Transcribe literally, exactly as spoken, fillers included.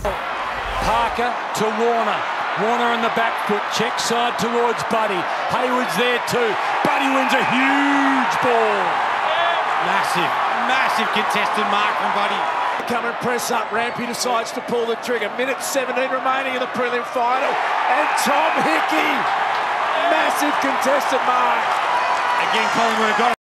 Parker to Warner. Warner in the back foot, check side towards Buddy. Hayward's there too. Buddy wins a huge ball. Massive, massive contested mark from Buddy. Come and press up. Rampy decides to pull the trigger. Minute seventeen remaining in the prelim final. And Tom Hickey, massive contested mark. Again, Collingwood have got